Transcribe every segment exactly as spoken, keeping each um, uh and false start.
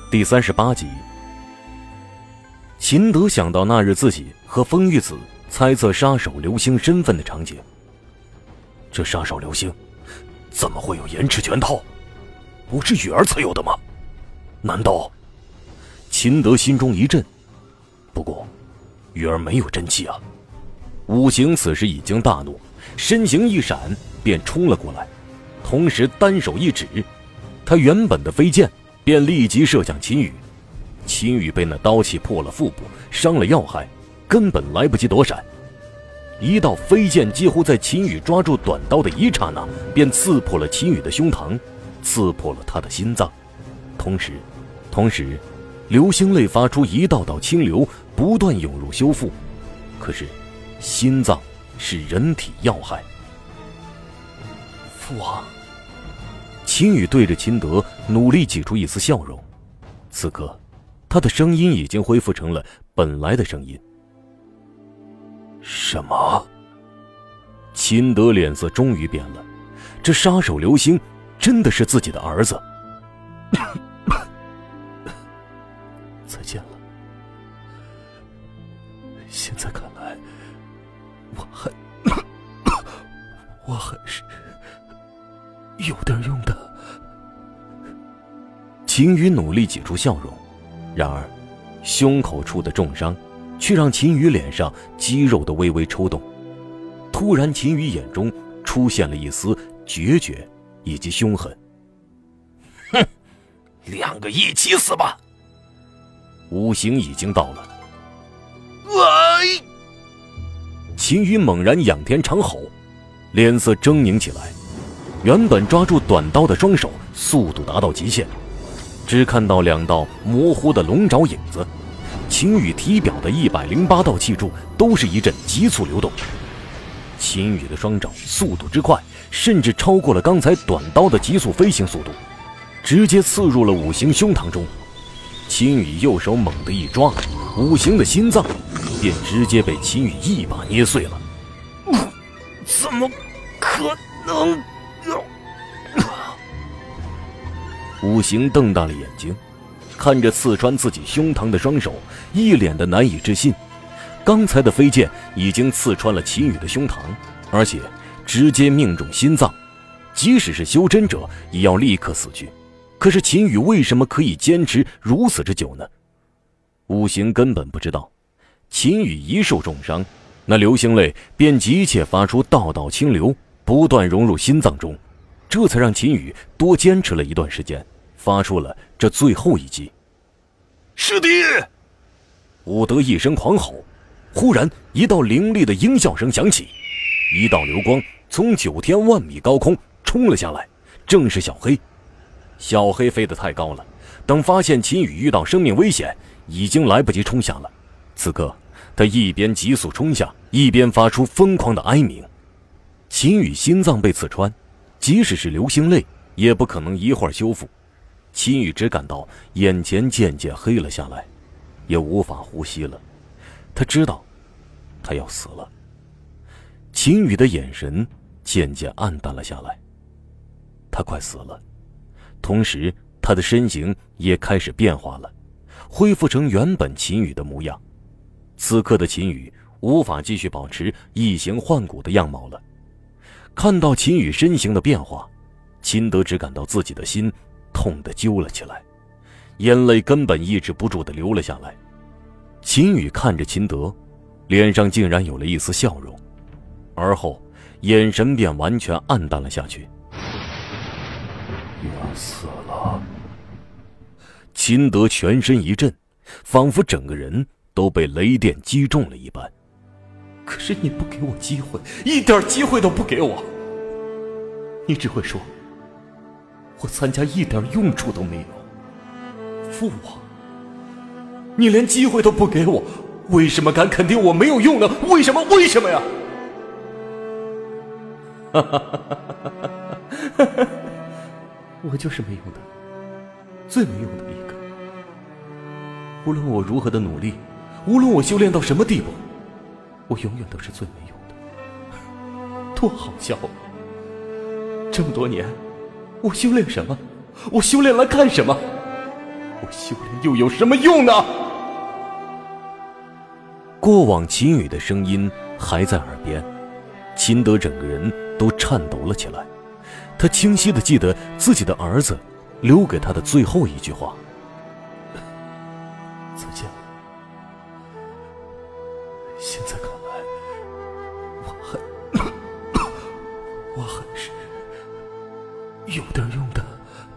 第三十八集。秦德想到那日自己和风玉子猜测杀手刘星身份的场景，这杀手刘星怎么会有延迟拳套？不是雨儿才有的吗？难道……秦德心中一震，不过雨儿没有真气啊。五行此时已经大怒，身形一闪便冲了过来，同时单手一指，他原本的飞剑便立即射向秦羽。秦羽被那刀气破了腹部，伤了要害，根本来不及躲闪。一道飞剑几乎在秦羽抓住短刀的一刹那便刺破了秦羽的胸膛，刺破了他的心脏。同时同时流星泪发出一道道清流，不断涌入修复。可是心脏是人体要害。父王，秦羽对着秦德努力挤出一丝笑容，此刻他的声音已经恢复成了本来的声音。什么？秦德脸色终于变了，这杀手刘星真的是自己的儿子。再见了，现在看来我还我还是有点用的。秦羽努力挤出笑容，然而胸口处的重伤却让秦羽脸上肌肉的微微抽动。突然秦羽眼中出现了一丝决绝以及凶狠。哼，两个一起死吧！五行已经到了。喂！秦羽猛然仰天长吼，脸色狰狞起来。原本抓住短刀的双手速度达到极限，只看到两道模糊的龙爪影子。秦羽体表的一百零八道气柱都是一阵急速流动。秦羽的双爪速度之快，甚至超过了刚才短刀的急速飞行速度，直接刺入了五行胸膛中。秦羽右手猛地一抓，五行的心脏便直接被秦羽一把捏碎了。怎么可能？五行瞪大了眼睛，看着刺穿自己胸膛的双手，一脸的难以置信。刚才的飞剑已经刺穿了秦羽的胸膛，而且直接命中心脏，即使是修真者也要立刻死去。可是秦羽为什么可以坚持如此之久呢？五行根本不知道，秦羽一受重伤，那流星泪便急切发出道道清流，不断融入心脏中，这才让秦羽多坚持了一段时间，发出了这最后一击。师弟！武德一声狂吼，忽然一道凌厉的鹰啸声响起，一道流光从九天万米高空冲了下来，正是小黑。小黑飞得太高了，等发现秦羽遇到生命危险，已经来不及冲下了。此刻他一边急速冲下，一边发出疯狂的哀鸣。秦羽心脏被刺穿，即使是流星泪也不可能一会儿修复。秦羽只感到眼前渐渐黑了下来，也无法呼吸了。他知道他要死了。秦羽的眼神渐渐暗淡了下来，他快死了。同时他的身形也开始变化了，恢复成原本秦羽的模样。此刻的秦羽无法继续保持异形换骨的样貌了。看到秦羽身形的变化，秦德只感到自己的心痛得揪了起来，眼泪根本抑制不住地流了下来。秦羽看着秦德，脸上竟然有了一丝笑容，而后眼神便完全暗淡了下去。要死了！秦德全身一震，仿佛整个人都被雷电击中了一般。可是你不给我机会，一点机会都不给我，你只会说我参加一点用处都没有。父王，你连机会都不给我，为什么敢肯定我没有用呢？为什么？为什么呀？哈哈哈哈哈！我就是没用的，最没用的一个。无论我如何的努力，无论我修炼到什么地步，我永远都是最没用的。多好笑啊！这么多年，我修炼什么？我修炼来干什么？ 我修炼又有什么用呢？ 过往秦羽的声音还在耳边，秦德整个人都颤抖了起来。他清晰地记得自己的儿子留给他的最后一句话： 再见。现在看来，我还我还是有点用的。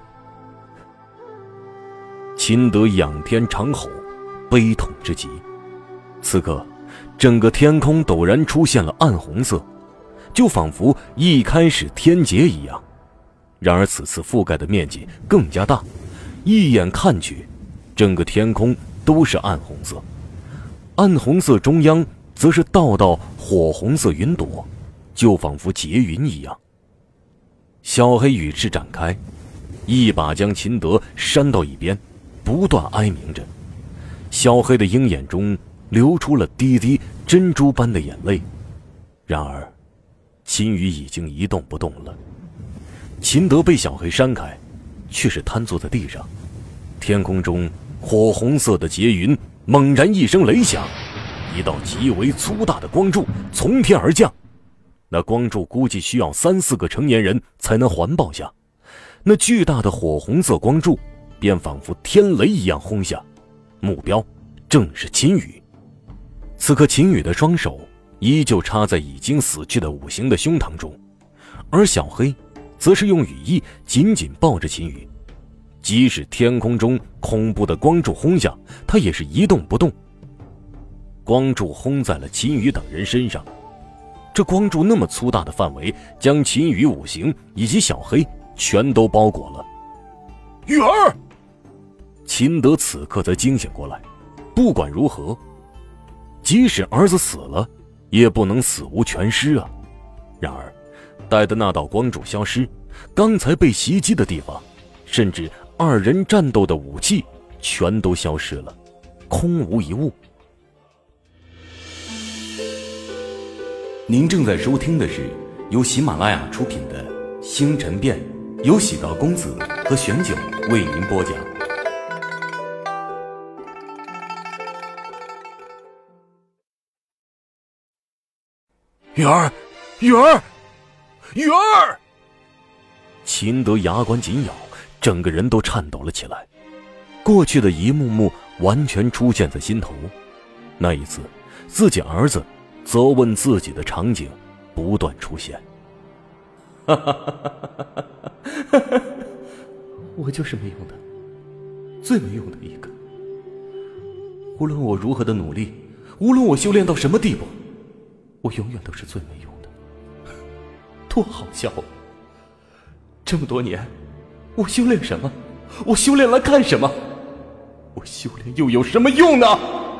秦德仰天长吼，悲痛之极。此刻整个天空陡然出现了暗红色，就仿佛一开始天劫一样。然而此次覆盖的面积更加大，一眼看去，整个天空都是暗红色。暗红色中央则是道道火红色云朵，就仿佛结云一样。小黑羽翅展开，一把将秦德扇到一边，不断哀鸣着。小黑的鹰眼中流出了滴滴珍珠般的眼泪。然而秦羽已经一动不动了。秦德被小黑扇开，却是瘫坐在地上。天空中火红色的结云猛然一声雷响，一道极为粗大的光柱从天而降。那光柱估计需要三四个成年人才能环抱下。那巨大的火红色光柱便仿佛天雷一样轰下，目标正是秦羽。此刻秦羽的双手依旧插在已经死去的五行的胸膛中，而小黑则是用羽翼紧紧抱着秦羽。即使天空中恐怖的光柱轰下，他也是一动不动。光柱轰在了秦羽等人身上，这光柱那么粗大的范围，将秦羽、五行以及小黑全都包裹了。 羽儿！ 秦德此刻才惊醒过来，不管如何，即使儿子死了，也不能死无全尸啊。然而待得那道光柱消失，刚才被袭击的地方，甚至二人战斗的武器全都消失了，空无一物。 您正在收听的是由喜马拉雅出品的《星辰变》，由喜道公子和玄九为您播讲。 羽儿，羽儿，羽儿！ 秦德牙关紧咬，整个人都颤抖了起来。过去的一幕幕完全出现在心头。那一次，自己儿子责问自己的场景不断出现。 哈哈哈哈哈哈！我就是没用的，最没用的一个。无论我如何的努力，无论我修炼到什么地步，我永远都是最没用的。多好笑啊！这么多年，我修炼什么？我修炼来干什么？我修炼又有什么用呢？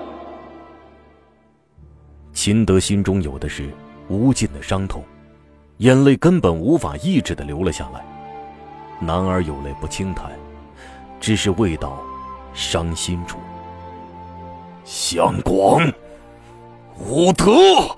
秦德心中有的是无尽的伤痛，眼泪根本无法抑制地流了下来。男儿有泪不轻弹，只是未到伤心处。 相广，武德！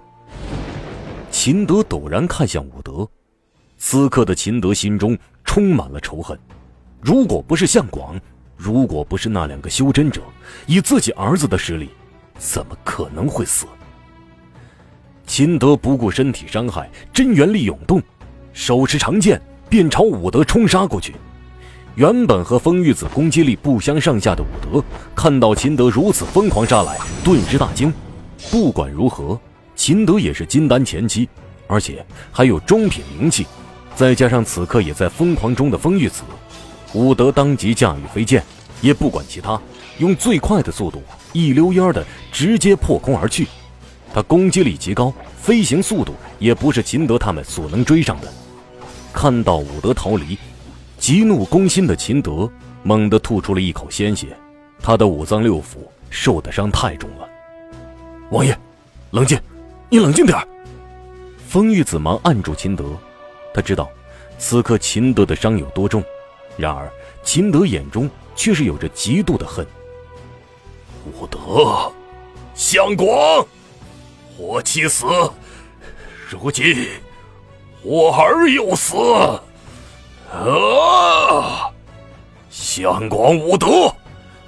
秦德陡然看向武德，此刻的秦德心中充满了仇恨。如果不是相广，如果不是那两个修真者，以自己儿子的实力，怎么可能会死？秦德不顾身体伤害，真元力涌动，手持长剑便朝武德冲杀过去。原本和风玉子攻击力不相上下的武德，看到秦德如此疯狂杀来，顿时大惊。不管如何，秦德也是金丹前期，而且还有中品灵气，再加上此刻也在疯狂中的风玉子，武德当即驾驭飞剑，也不管其他，用最快的速度一溜烟的直接破空而去。他攻击力极高，飞行速度也不是秦德他们所能追上的。看到武德逃离，急怒攻心的秦德猛地吐出了一口鲜血，他的五脏六腑受的伤太重了。 王爷，冷静，你冷静点。 风玉子忙按住秦德，他知道此刻秦德的伤有多重，然而秦德眼中却是有着极度的恨。 武德，相广，我妻死，如今我儿又死，啊！相广武德，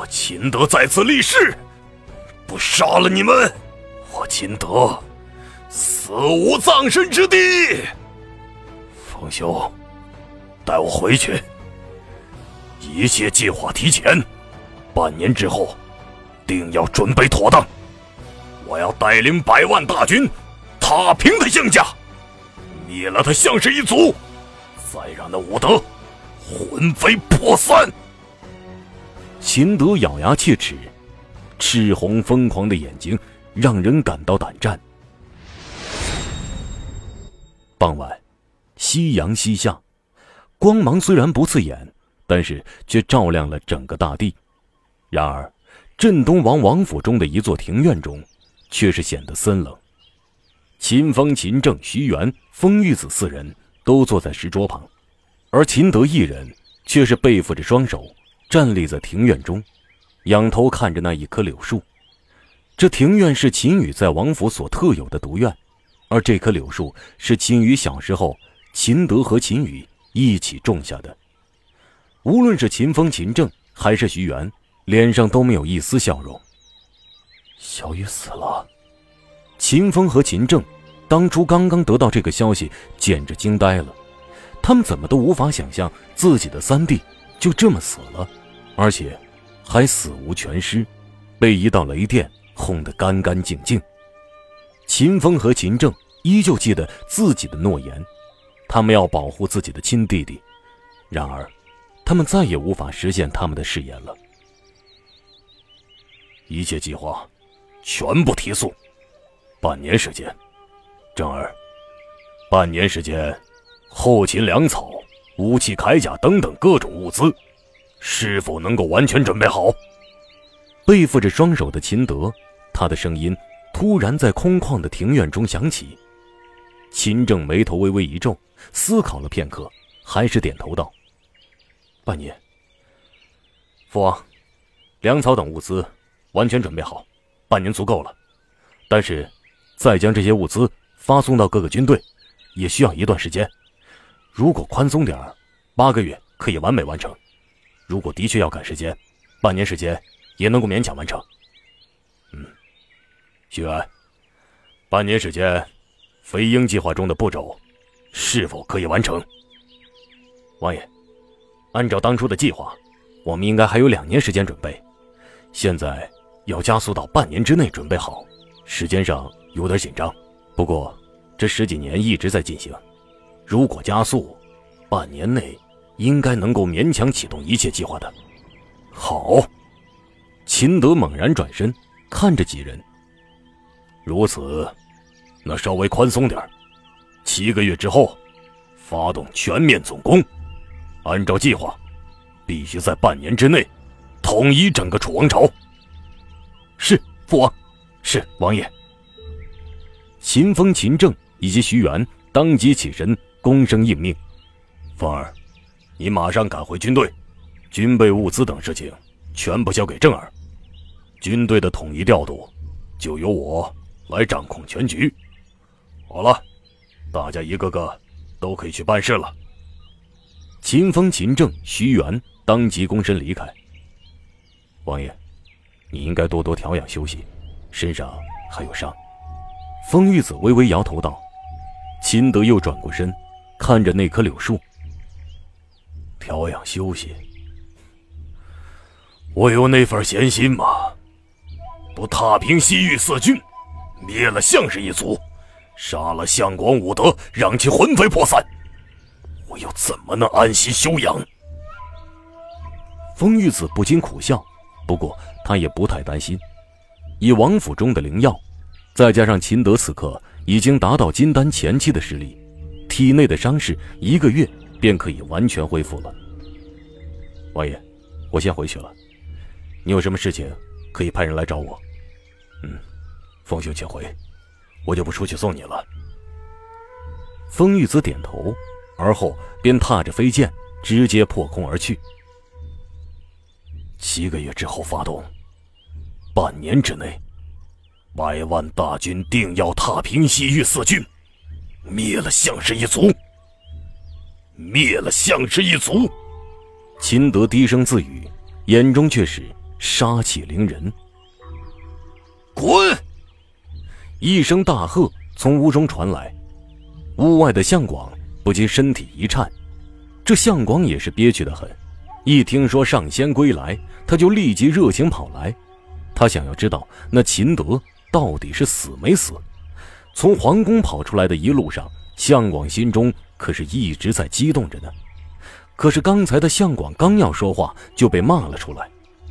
我秦德在此立誓，不杀了你们，我秦德死无葬身之地。冯兄，带我回去，一切计划提前，半年之后定要准备妥当。我要带领百万大军踏平他项家，灭了他项氏一族，再让那武德魂飞魄散。秦德咬牙切齿，赤红疯狂的眼睛让人感到胆战。傍晚，夕阳西下，光芒虽然不刺眼，但是却照亮了整个大地。然而镇东王王府中的一座庭院中却是显得森冷。秦风、秦正、徐元、风玉子四人都坐在石桌旁，而秦德一人却是背负着双手站立在庭院中，仰头看着那一棵柳树。这庭院是秦羽在王府所特有的独院，而这棵柳树是秦羽小时候秦德和秦羽一起种下的。无论是秦风、秦正还是徐元，脸上都没有一丝笑容。小雨死了。秦风和秦正当初刚刚得到这个消息，简直惊呆了。他们怎么都无法想象自己的三弟就这么死了，而且还死无全尸，被一道雷电轰得干干净净。秦风和秦正依旧记得自己的诺言，他们要保护自己的亲弟弟，然而他们再也无法实现他们的誓言了。一切计划全部提速，半年时间。正儿，半年时间，后勤粮草、武器铠甲等等各种物资，是否能够完全准备好？背负着双手的秦德，他的声音突然在空旷的庭院中响起。秦正眉头微微一皱，思考了片刻，还是点头道：半年。父王，粮草等物资完全准备好，半年足够了。但是再将这些物资发送到各个军队，也需要一段时间。如果宽松点儿，八个月可以完美完成。如果的确要赶时间，半年时间也能够勉强完成。嗯，徐安，半年时间，飞鹰计划中的步骤是否可以完成？王爷，按照当初的计划，我们应该还有两年时间准备，现在要加速到半年之内准备好，时间上有点紧张。不过这十几年一直在进行，如果加速，半年内应该能够勉强启动一切计划的。好。秦德猛然转身看着几人，如此，那稍微宽松点，七个月之后发动全面总攻，按照计划必须在半年之内统一整个楚王朝。是，父王。是，王爷。秦风、秦正以及徐元当即起身躬声应命。凤儿，你马上赶回军队，军备物资等事情全部交给正儿，军队的统一调度就由我来掌控全局。好了，大家一个个都可以去办事了。秦风、秦正、徐元当即躬身离开。王爷，你应该多多调养休息，身上还有伤。风玉子微微摇头道。秦德又转过身看着那棵柳树。调养休息，我有那份闲心吗？不踏平西域四郡，灭了项氏一族，杀了项广武德，让其魂飞魄散，我又怎么能安心休养？风玉子不禁苦笑，不过他也不太担心，以王府中的灵药，再加上秦德此刻已经达到金丹前期的实力，体内的伤势一个月便可以完全恢复了。王爷，我先回去了，你有什么事情可以派人来找我。嗯，风兄请回，我就不出去送你了。风玉子点头，而后便踏着飞剑直接破空而去。七个月之后发动，半年之内，百万大军定要踏平西域四郡，灭了项氏一族，灭了项氏一族。秦德低声自语，眼中却是杀气凌人。滚！一声大喝从屋中传来，屋外的向广不禁身体一颤。这向广也是憋屈得很，一听说上仙归来，他就立即热情跑来。他想要知道那秦德到底是死没死。从皇宫跑出来的一路上，向广心中可是一直在激动着呢。可是刚才的向广刚要说话，就被骂了出来。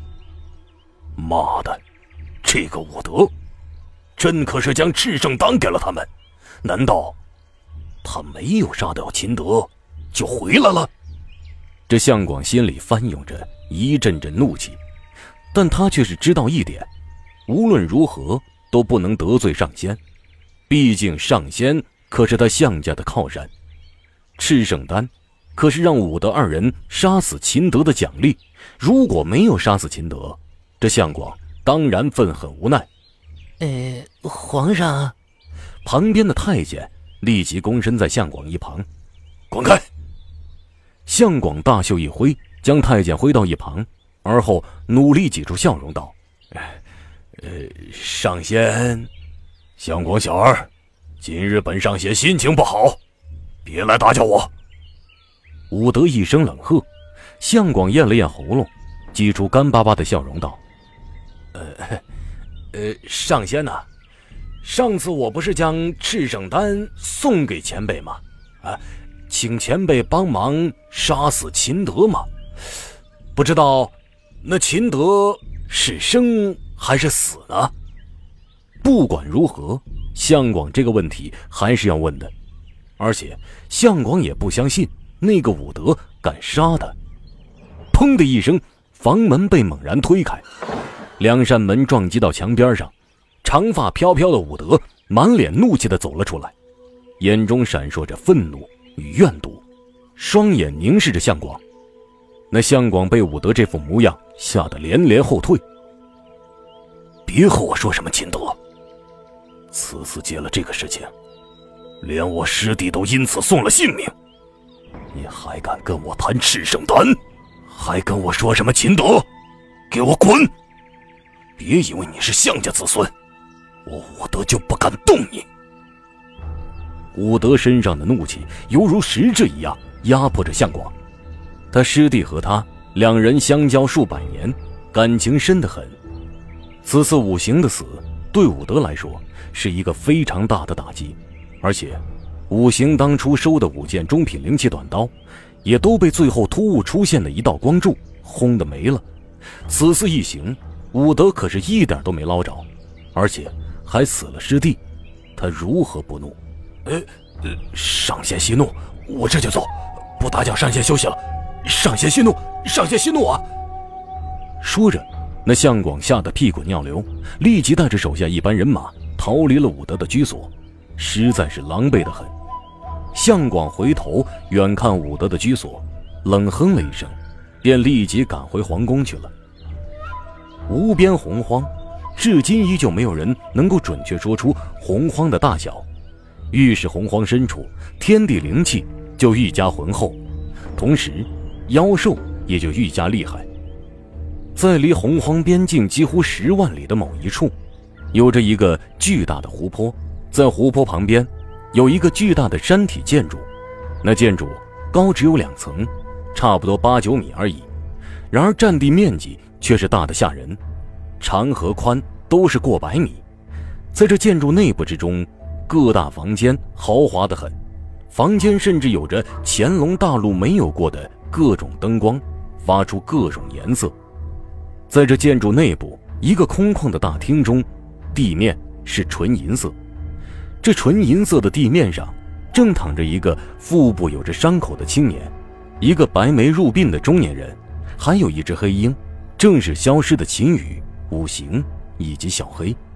妈的，这个武德真可是将赤圣丹给了他们，难道他没有杀掉秦德就回来了？这向广心里翻涌着一阵阵怒气，但他却是知道一点，无论如何都不能得罪上仙，毕竟上仙可是他向家的靠山。赤圣丹可是让武德二人杀死秦德的奖励，如果没有杀死秦德，这向广当然愤恨无奈。 呃，皇上。 旁边的太监立即躬身在向广一旁。滚开！向广大袖一挥，将太监挥到一旁，而后努力挤出笑容道：呃，上仙，向广小儿，今日本上仙心情不好，别来打搅我。武德一声冷喝，向广咽了咽喉咙，挤出干巴巴的笑容道：呃呃，上仙呐、啊，上次我不是将赤圣丹送给前辈吗？啊，请前辈帮忙杀死秦德吗？不知道那秦德是生还是死呢？不管如何，向广这个问题还是要问的，而且向广也不相信那个武德敢杀他。砰的一声，房门被猛然推开，两扇门撞击到墙边上，长发飘飘的武德满脸怒气地走了出来，眼中闪烁着愤怒与怨毒，双眼凝视着向广。那向广被武德这副模样吓得连连后退。别和我说什么秦德，此次接了这个事情，连我师弟都因此送了性命，你还敢跟我谈赤圣丹，还跟我说什么秦德？给我滚！别以为你是向家子孙，我武德就不敢动你。武德身上的怒气犹如实质一样压迫着向广，他师弟和他两人相交数百年，感情深得很。此次五行的死对武德来说是一个非常大的打击，而且五行当初收的五件中品灵气短刀也都被最后突兀出现的一道光柱轰得没了。此次一行，武德可是一点都没捞着，而且还死了师弟，他如何不怒？呃呃，上仙息怒，我这就走，不打搅上仙休息了。上仙息怒，上仙息怒啊！说着，那向广吓得屁滚尿流，立即带着手下一班人马逃离了武德的居所，实在是狼狈得很。向广回头远看武德的居所，冷哼了一声，便立即赶回皇宫去了。无边洪荒，至今依旧没有人能够准确说出洪荒的大小。越是洪荒深处，天地灵气就愈加浑厚，同时妖兽也就愈加厉害。在离洪荒边境几乎十万里的某一处，有着一个巨大的湖泊，在湖泊旁边有一个巨大的山体建筑，那建筑高只有两层，差不多八九米而已，然而占地面积却是大得吓人，长和宽都是过百米。在这建筑内部之中，各大房间豪华得很，房间甚至有着乾隆大陆没有过的各种灯光，发出各种颜色。在这建筑内部一个空旷的大厅中，地面是纯银色，这纯银色的地面上正躺着一个腹部有着伤口的青年，一个白眉入鬓的中年人，还有一只黑鹰，正是消失的秦羽、五行以及小黑。